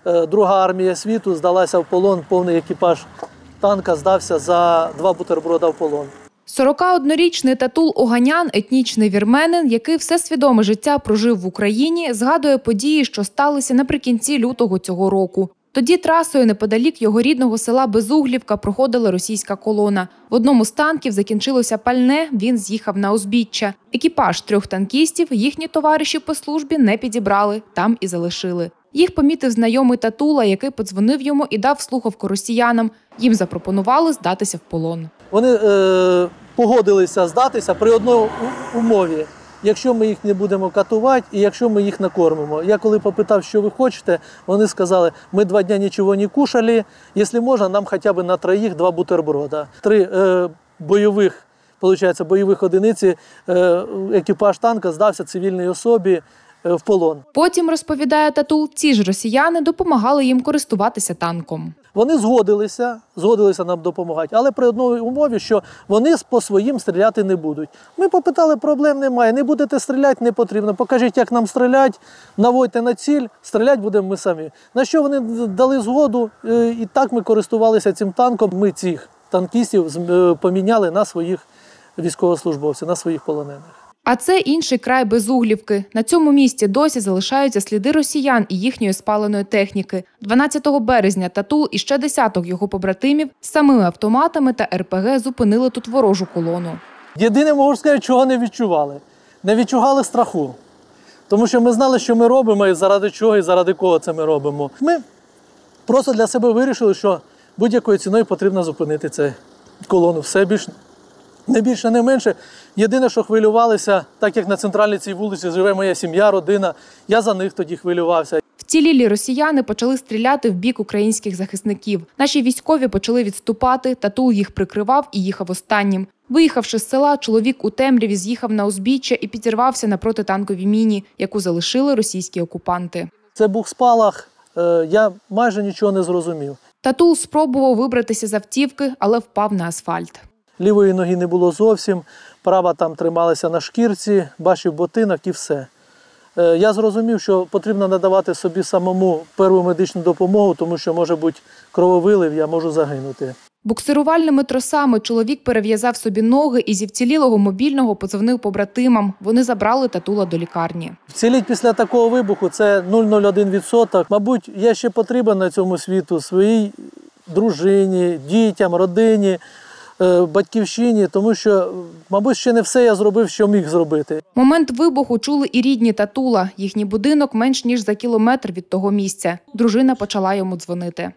Друга армія світу здалася в полон, повний екіпаж танка здався за 2 бутерброда в полон. 41-річний Татул Оганян, етнічний вірменин, який все свідоме життя прожив в Україні, згадує події, що сталися наприкінці лютого цього року. Тоді трасою неподалік його рідного села Безуглівка проходила російська колона. В одному з танків закінчилося пальне, він з'їхав на узбіччя. Екіпаж 3 танкістів їхні товариші по службі не підібрали, там і залишили. Їх помітив знайомий Татула, який подзвонив йому і дав слухавку росіянам. Їм запропонували здатися в полон. Вони погодилися здатися при одній умові. Якщо ми їх не будемо катувати і якщо ми їх накормимо. Я коли попитав, що ви хочете, вони сказали, ми 2 дні нічого не кушали, якщо можна, нам хоча б на 3 2 бутерброда. 3 бойових одиниці екіпаж танка здався цивільній особі в полон. Потім, розповідає Татул, ці ж росіяни допомагали їм користуватися танком. Вони згодилися нам допомагати, але при одній умові, що вони по своїм стріляти не будуть. Ми попитали, проблем немає, не будете стріляти, не потрібно. Покажіть, як нам стріляти, наводьте на ціль, стріляти будемо ми самі. На що вони дали згоду, і так ми користувалися цим танком. Ми цих танкістів поміняли на своїх військовослужбовців, на своїх полонених. А це інший край Безуглівки. На цьому місці досі залишаються сліди росіян і їхньої спаленої техніки. 12 березня Татул і ще десяток його побратимів з самими автоматами та РПГ зупинили тут ворожу колону. Єдине, можу сказати, чого не відчували. Не відчували страху. Тому що ми знали, що ми робимо і заради чого, і заради кого це ми робимо. Ми просто для себе вирішили, що будь-якою ціною потрібно зупинити цю колону. Все більше. Не більше, не менше. Єдине, що хвилювалися, так як на центральній цій вулиці живе моя сім'я, родина, я за них тоді хвилювався. Вцілілі росіяни почали стріляти в бік українських захисників. Наші військові почали відступати, Татул їх прикривав і їхав останнім. Виїхавши з села, чоловік у темряві з'їхав на узбіччя і підірвався на протитанковій міні, яку залишили російські окупанти. Це був спалах, я майже нічого не зрозумів. Татул спробував вибратися з автівки, але впав на асфальт. Лівої ноги не було зовсім, права там трималася на шкірці, бачив ботинок і все. Я зрозумів, що потрібно надавати собі самому першу медичну допомогу, тому що може бути крововилив, я можу загинути. Буксирувальними тросами чоловік перев'язав собі ноги і зі вцілілого мобільного подзвонив побратимам. Вони забрали Татула до лікарні. Вціліть після такого вибуху – це 0,01%. Мабуть, я ще потрібен на цьому світу своїй дружині, дітям, родині, батьківщині, тому що, мабуть, ще не все я зробив, що міг зробити. Момент вибуху чули і рідні Татула. Їхній будинок менш ніж за кілометр від того місця. Дружина почала йому дзвонити.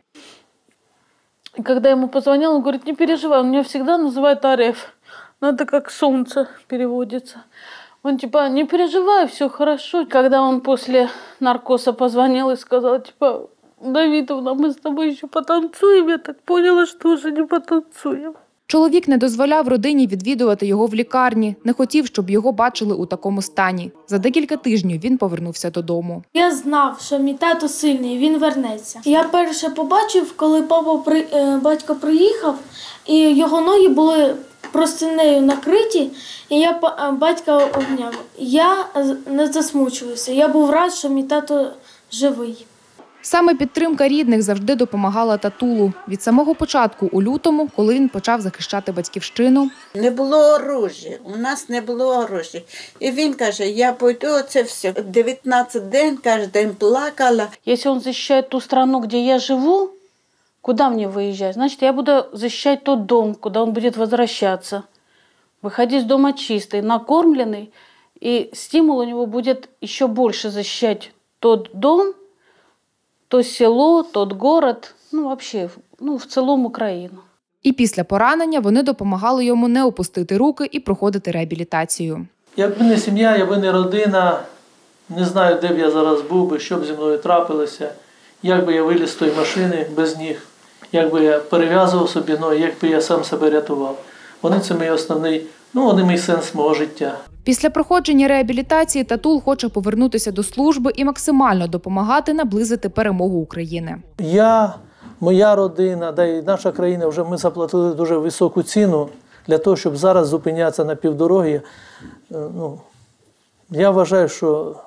Когда я ему позвонила, он говорит, не переживай, он меня всегда называет Ареф. Ну, это как солнце переводится. Он типа, не переживай, все хорошо. Когда он после наркоза позвонил и сказал, типа, Давидовна, мы с тобой еще потанцуем, я так поняла, что уже не потанцуем. Чоловік не дозволяв родині відвідувати його в лікарні, не хотів, щоб його бачили у такому стані. За декілька тижнів він повернувся додому. Я знав, що мій тато сильний, він вернеться. Я перше побачив, коли батько приїхав, і його ноги були простинею накриті, і я батька обняв. Я не засмучувався, я був рад, що мій тато живий. Саме підтримка рідних завжди допомагала Татулу. Від самого початку у лютому, коли він почав захищати батьківщину. Не було оружия, у нас не було оружия. І він каже, я пойду, оце все. 19 день, кожен день плакала. Если он защищает ту страну, где я живу, куда мне выезжать? Значит, я буду защищать тот дом, куда он будет возвращаться. Выходить с дома чистый, накормленный, и стимул у него будет еще больше защищать тот дом, то село, тот город, вообще, в цілому Україну. І після поранення вони допомагали йому не опустити руки і проходити реабілітацію. Якби не сім'я, якби не родина, не знаю, де б я зараз був би, що б зі мною трапилося, як би я виліз з тої машини без ніг, як би я перев'язував собі ноги, як би я сам себе рятував. Вони це мій основний, вони мій сенс мого життя. Після проходження реабілітації Татул хоче повернутися до служби і максимально допомагати наблизити перемогу України. Я, моя родина, да і наша країна, вже ми заплатили дуже високу ціну для того, щоб зараз зупинятися на півдорогі. Я вважаю, що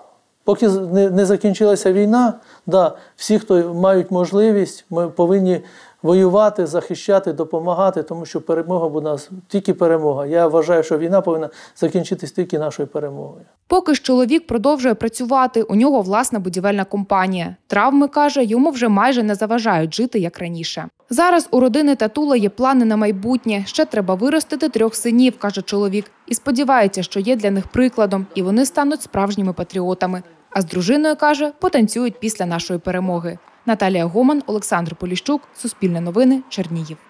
Поки не закінчилася війна, да, всі, хто мають можливість, ми повинні воювати, захищати, допомагати, тому що перемога буде у нас тільки перемога. Я вважаю, що війна повинна закінчитись тільки нашою перемогою. Поки ж чоловік продовжує працювати, у нього власна будівельна компанія. Травми, каже, йому вже майже не заважають жити, як раніше. Зараз у родини Татула є плани на майбутнє. Ще треба виростити 3 синів, каже чоловік. І сподівається, що є для них прикладом, і вони стануть справжніми патріотами. А з дружиною, каже, потанцюють після нашої перемоги. Наталія Гоман, Олександр Поліщук, Суспільне новини, Чернігів.